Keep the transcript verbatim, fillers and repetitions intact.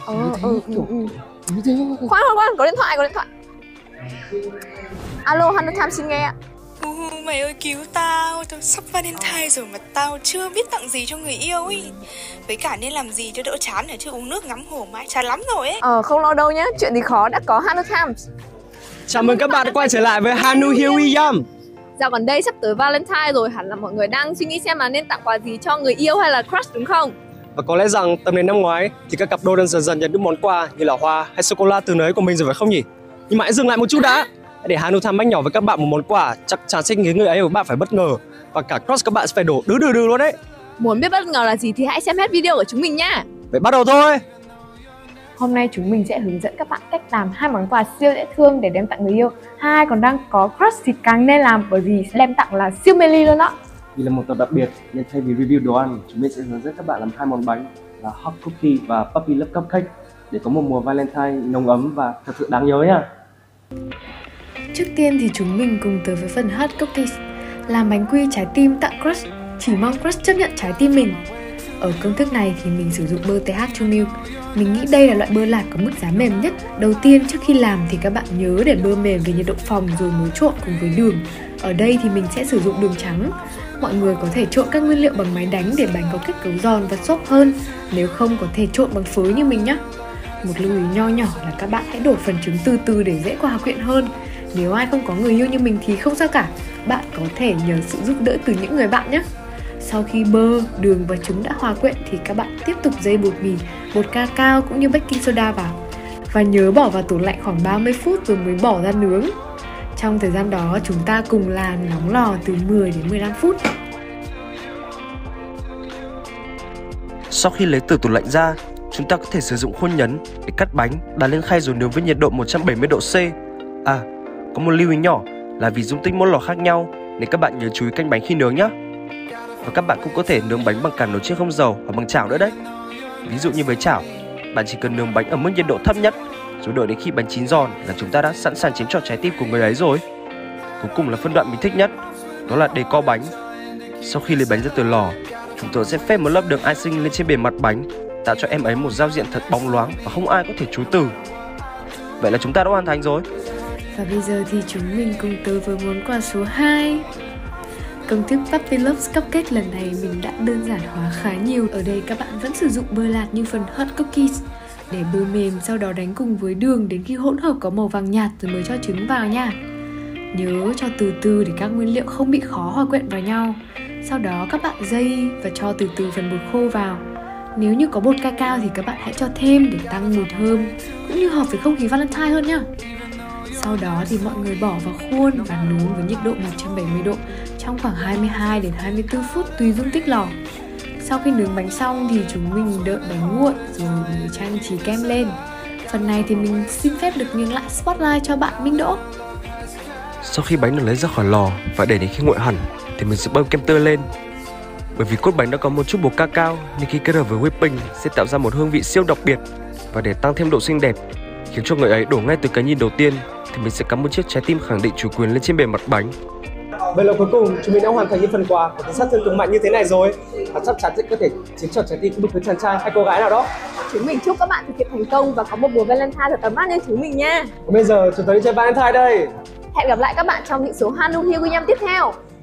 Ờ, ừ, ừ, ừ. Khoan, khoan, khoan, có điện thoại, có điện thoại. Alo, Hanu Time xin nghe ạ. Ừ, mày ơi cứu tao, tao sắp Valentine rồi mà tao chưa biết tặng gì cho người yêu ấy. Với cả nên làm gì cho đỡ chán để chứ uống nước ngắm hồ mãi chán lắm rồi ấy. Ờ, không lo đâu nhá, chuyện gì khó đã có Hanu Time. Chào mừng các bạn đã quay trở lại với Hanu Here We Am. Dạo gần đây sắp tới Valentine rồi, hẳn là mọi người đang suy nghĩ xem là nên tặng quà gì cho người yêu hay là crush đúng không? Và có lẽ rằng tầm đến năm ngoái thì các cặp đôi đang dần dần nhận được món quà như là hoa hay sô cô la từ nơi của mình rồi phải không nhỉ? Nhưng mà hãy dừng lại một chút đã, để Hanu Time mách nhỏ với các bạn một món quà chắc chắn sẽ khiến người ấy của bạn phải bất ngờ và cả crush các bạn sẽ phải đổ đứ đừ đừ luôn đấy. Muốn biết bất ngờ là gì thì hãy xem hết video của chúng mình nhá. Vậy bắt đầu thôi. Hôm nay chúng mình sẽ hướng dẫn các bạn cách làm hai món quà siêu dễ thương để đem tặng người yêu. Hai còn đang có crush thì càng nên làm, bởi vì đem tặng là siêu mê ly luôn đó. Vì là một tập đặc biệt nên thay vì review đồ ăn, chúng mình sẽ hướng dẫn các bạn làm hai món bánh là Hot Cookie và Puppy Love Cupcake để có một mùa Valentine nồng ấm và thật sự đáng nhớ nha. Trước tiên thì chúng mình cùng tới với phần Hot Cookies, làm bánh quy trái tim tặng crush, chỉ mong crush chấp nhận trái tim mình. Ở công thức này thì mình sử dụng bơ tê hát hai Milk. Mình nghĩ đây là loại bơ lạc có mức giá mềm nhất. Đầu tiên trước khi làm thì các bạn nhớ để bơ mềm về nhiệt độ phòng rồi muối trộn cùng với đường. Ở đây thì mình sẽ sử dụng đường trắng. Mọi người có thể trộn các nguyên liệu bằng máy đánh để bánh có kết cấu giòn và xốp hơn. Nếu không có thể trộn bằng phới như mình nhé. Một lưu ý nho nhỏ là các bạn hãy đổ phần trứng từ từ để dễ hòa quyện hơn. Nếu ai không có người yêu như mình thì không sao cả, bạn có thể nhờ sự giúp đỡ từ những người bạn nhé. Sau khi bơ, đường và trứng đã hòa quyện thì các bạn tiếp tục dây bột mì, bột cacao cũng như baking soda vào. Và nhớ bỏ vào tủ lạnh khoảng ba mươi phút rồi mới bỏ ra nướng. Trong thời gian đó chúng ta cùng làm nóng lò từ mười đến mười lăm phút. Sau khi lấy từ tủ lạnh ra, chúng ta có thể sử dụng khuôn nhấn để cắt bánh, đặt lên khay rồi nướng với nhiệt độ một trăm bảy mươi độ C. À, có một lưu ý nhỏ là vì dung tích mỗi lò khác nhau nên các bạn nhớ chú ý canh bánh khi nướng nhé. Và các bạn cũng có thể nướng bánh bằng cả nồi chiên không dầu hoặc bằng chảo nữa đấy. Ví dụ như với chảo, bạn chỉ cần nướng bánh ở mức nhiệt độ thấp nhất rồi đợi đến khi bánh chín giòn là chúng ta đã sẵn sàng chiếm trọn trái tim của người ấy rồi. Cuối cùng là phân đoạn mình thích nhất, đó là để co bánh. Sau khi lấy bánh ra từ lò, chúng tôi sẽ phết một lớp đường icing lên trên bề mặt bánh, tạo cho em ấy một giao diện thật bóng loáng và không ai có thể chối từ. Vậy là chúng ta đã hoàn thành rồi. Và bây giờ thì chúng mình cùng tới với món quà số hai. Công thức Puppy Love Cupcake lần này mình đã đơn giản hóa khá nhiều. Ở đây các bạn vẫn sử dụng bơ lạc như phần Hot Cookies. Để bơ mềm, sau đó đánh cùng với đường đến khi hỗn hợp có màu vàng nhạt rồi mới cho trứng vào nha. Nhớ cho từ từ để các nguyên liệu không bị khó hòa quyện vào nhau. Sau đó các bạn dây và cho từ từ phần bột khô vào. Nếu như có bột cacao thì các bạn hãy cho thêm để tăng mùi thơm cũng như hợp với không khí Valentine hơn nhá. Sau đó thì mọi người bỏ vào khuôn và nướng với nhiệt độ một trăm bảy mươi độ trong khoảng hai mươi hai đến hai mươi tư phút tùy dung tích lò. Sau khi nướng bánh xong thì chúng mình đợi bánh nguội rồi mới trang trí kem lên. Phần này thì mình xin phép được nhường lại spotlight cho bạn Minh Đỗ. Sau khi bánh được lấy ra khỏi lò và để đến khi nguội hẳn thì mình sẽ bơm kem tươi lên. Bởi vì cốt bánh đã có một chút bột cacao nên khi kết hợp với whipping sẽ tạo ra một hương vị siêu đặc biệt. Và để tăng thêm độ xinh đẹp, khiến cho người ấy đổ ngay từ cái nhìn đầu tiên, thì mình sẽ cắm một chiếc trái tim khẳng định chủ quyền lên trên bề mặt bánh. Vậy là cuối cùng chúng mình đã hoàn thành những phần quà có tính sát thương cực mạnh như thế này rồi, và chắc chắn sẽ có thể chiếm trọn trái tim của bất cứ chàng trai hay cô gái nào đó. Chúng mình chúc các bạn thực hiện thành công và có một mùa Valentine thật ấm áp như chúng mình nha. Còn bây giờ chúng ta đi chơi Valentine đây. Hẹn gặp lại các bạn trong những số Hanu Here We Am tiếp theo.